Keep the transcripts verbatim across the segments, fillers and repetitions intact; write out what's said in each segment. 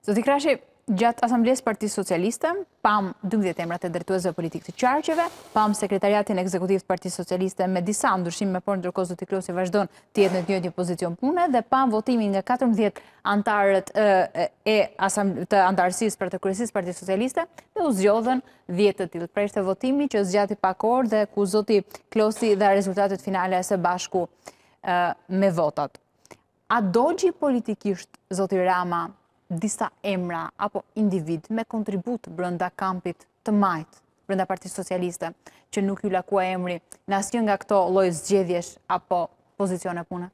Zoti Krashi, gjatë Asamblesë Partisë Socialiste, pam dymbëdhjetë emrat e drejtuesve politikë të qarqeve, pam sekretariatin ekzekutiv të Partisë Socialiste me disa ndryshime, por ndërkohë zoti Klosi vazhdon të jetë në të njëjtin pozicion pune dhe pam votimin nga katërmbëdhjetë antarët e të antarësisë për të kryesisë Partisë Socialiste dhe u zgjodhen dhjetë të tillë. Pra ishte votimi që zgjati pak orë dhe ku zoti Klosi dha rezultatet finale së bashku me votat. A dogji politikisht zoti Rama disa emra apo individ me kontribut brenda kampit të majt, brenda Partisë Socialiste, që nuk ju lakua emri në asnjë nga këto lloj zgjedhjesh apo pozicione pune?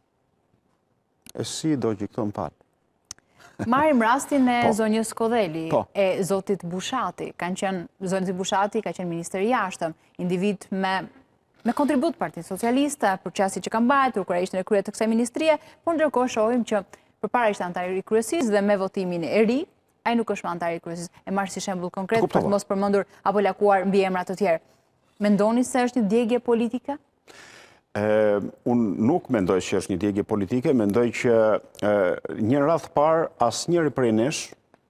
E si do që këto më palë? Marim rastin e zonjës Kodheli, e zotit Bushati. Kanë qenë, zonjës Bushati ka qenë ministër i jashtëm, individ me me kontribut Partisë Socialiste, për qasje që kanë mbajtur, kur ai ishte në krye të kësaj ministrie, por ndërkohë shohim që përpara ishte antar i kryesisë dhe me votimin e ri, ai nuk është më antar i kryesisë. E marr si shembull konkret për të mos përmendur apo lakuar mbi emra të tjerë. Mendoni se është një djegje politike? Unë nuk mendoj që është një djegje politike, mendoj që një radhë parë asnjëri prej nesh,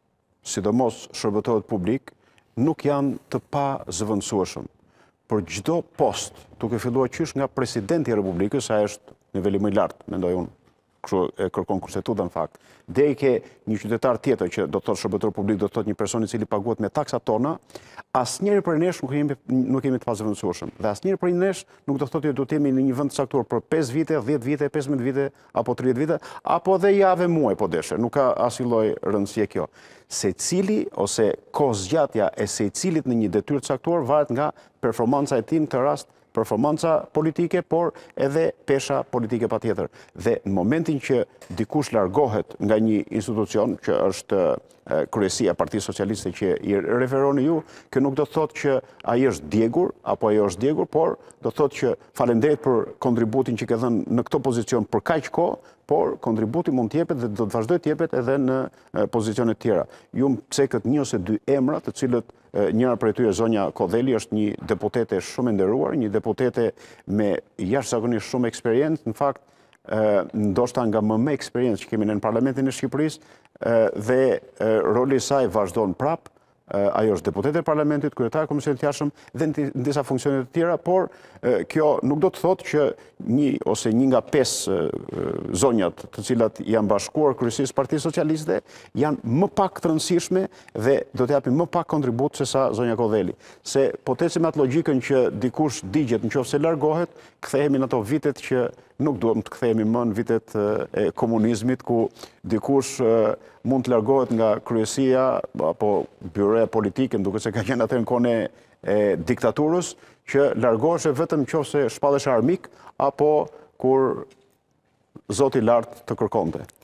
sidomos shërbëtorët publik, nuk janë të pa zëvendësueshëm. Për çdo post, duke filluar qysh nga presidenti i Republikës, ai është niveli më i lartë, mendoj unë. Kështu e kërkon kushtetuta në fakt. Deri ke një qytetar tjetër që do të thotë shërbëtor publik, do të thotë një person i cili paguhet me taksat tona, asnjëri prej nesh nuk jemi nuk jemi të pazëvendësueshëm. Dhe asnjëri prej nesh nuk do të thotë që do të jemi në një vend të caktuar për pesë vite, dhjetë vite, pesëmbëdhjetë vite apo tridhjetë vite, apo dhe javë muaj po deshe. Nuk ka asnjë lloj rëndësie kjo. Secili ose kohëzgjatja e secilit në një detyrë të caktuar varet nga performanca e tij në këtë rast, performanca politike, por edhe pesha politike patjetër. Dhe në momentin që dikush largohet nga një institucion që është kryesia e Partisë Socialiste që i referoni ju, kjo nuk do të thotë që ai është djegur apo ajo është djegur, por do të thotë që faleminderit për kontributin që ke dhënë në këtë pozicion për kaq kohë, por kontributi mund të jepet dhe do të vazhdojë të jepet edhe në pozicione të tjera. Ju më cekët një ose dy emra, të cilët njëra prej tyre zonja Kodheli është një deputete shumë e nderuar, një deputete me jashtëzakonisht shumë eksperiencë, në fakt ndoshta nga më me eksperiencë që kemi në Parlamentin e Shqipërisë dhe roli i saj vazhdon prap. Ajo është deputete e Parlamentit, kryetare e Komisionit të Jashtëm dhe në disa funksione të tjera, por kjo nuk do të thotë që një ose një nga pesë zonjat të cilat janë bashkuar kryesisë Partisë Socialiste janë më pak të rëndësishme dhe do të japin më pak kontribut se sa zonja Kodheli. Se po të ecim atë logjikën që dikush digjet nëse largohet, kthehemi në ato vitet që nuk duam të kthehemi më në vitet e komunizmit, ku dikush mund të largohet nga kryesia apo byroja politike, duke se ka qenë atëherë në kohën e diktaturës, që largohesh vetëm nëse shpallesh armik apo kur Zoti i lartë të kërkonte.